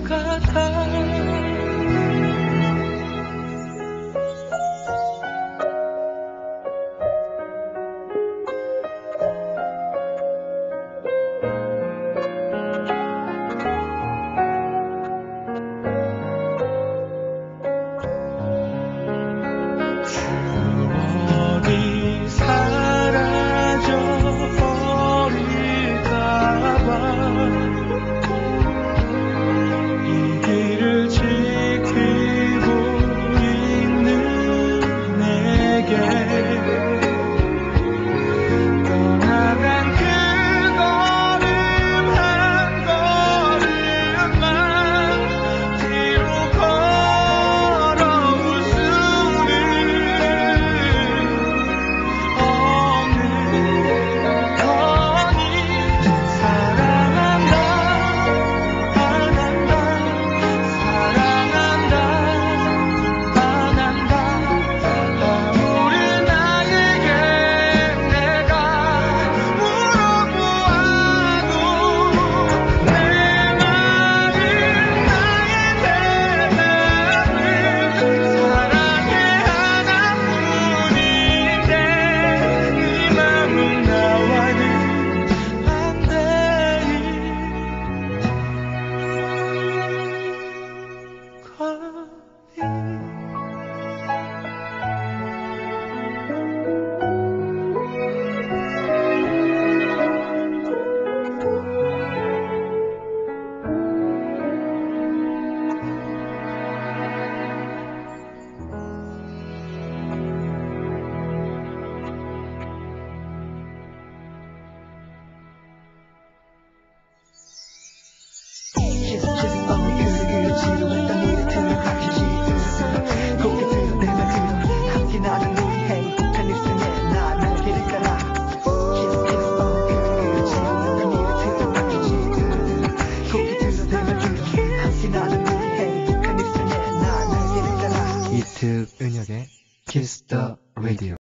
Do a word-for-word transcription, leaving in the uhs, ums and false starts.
같아. 추억이 사라져 버릴까봐 이 길을 지키고 있는 내게 떠나간 그 걸음 한 걸음만 뒤로 걸어올 수는 없는 거니. 사랑한다 안 한다 사랑한다 안 한다 아무리 나에게 내가 물어보아도 내 말은 나의 대답은 사랑해 하나뿐인데 네 맘은 나와는 안 돼. 이특 은혁의 Kiss the Radio.